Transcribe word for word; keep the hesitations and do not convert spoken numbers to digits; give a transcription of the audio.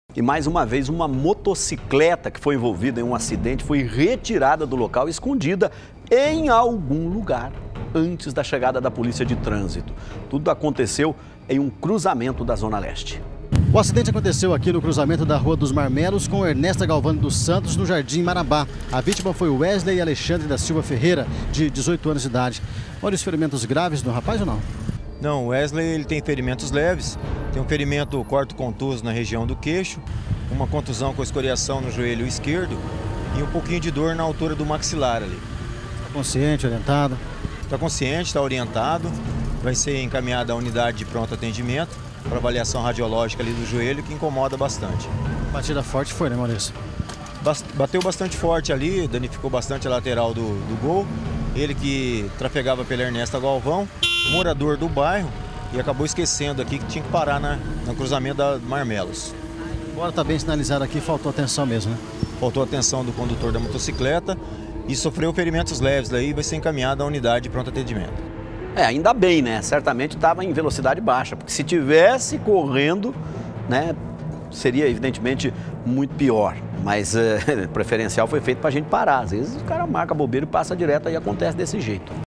E mais uma vez, uma motocicleta que foi envolvida em um acidente foi retirada do local e escondida em algum lugar antes da chegada da polícia de trânsito. Tudo aconteceu em um cruzamento da Zona Leste. O acidente aconteceu aqui no cruzamento da Rua dos Marmelos com Ernesto Galvão dos Santos, no Jardim Marabá. A vítima foi Wesley Alexandre da Silva Ferreira, de dezoito anos de idade. Olha os ferimentos graves do rapaz ou não? Não, o Wesley ele tem ferimentos leves, tem um ferimento corto-contuso na região do queixo, uma contusão com escoriação no joelho esquerdo e um pouquinho de dor na altura do maxilar ali. Está consciente, orientado? Está consciente, está orientado, vai ser encaminhado à unidade de pronto atendimento para avaliação radiológica ali do joelho, que incomoda bastante. Batida forte foi, né, Maurício? Bateu bastante forte ali, danificou bastante a lateral do, do gol. Ele que trafegava pela Ernesto Galvão, morador do bairro, e acabou esquecendo aqui que tinha que parar na, no cruzamento da Marmelos. Agora está bem sinalizado aqui, faltou atenção mesmo, né? Faltou atenção do condutor da motocicleta e sofreu ferimentos leves, daí vai ser encaminhado à unidade de pronto atendimento. É, ainda bem, né? Certamente estava em velocidade baixa, porque se tivesse correndo, né, seria evidentemente muito pior. Mas é, preferencial foi feito para a gente parar. Às vezes o cara marca bobeira e passa direto e acontece desse jeito.